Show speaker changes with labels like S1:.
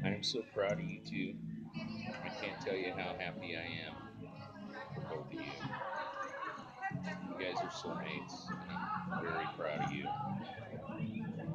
S1: I'm so proud of you two. I can't tell you how happy I am for both of you. You guys are soulmates, and I'm very proud of you.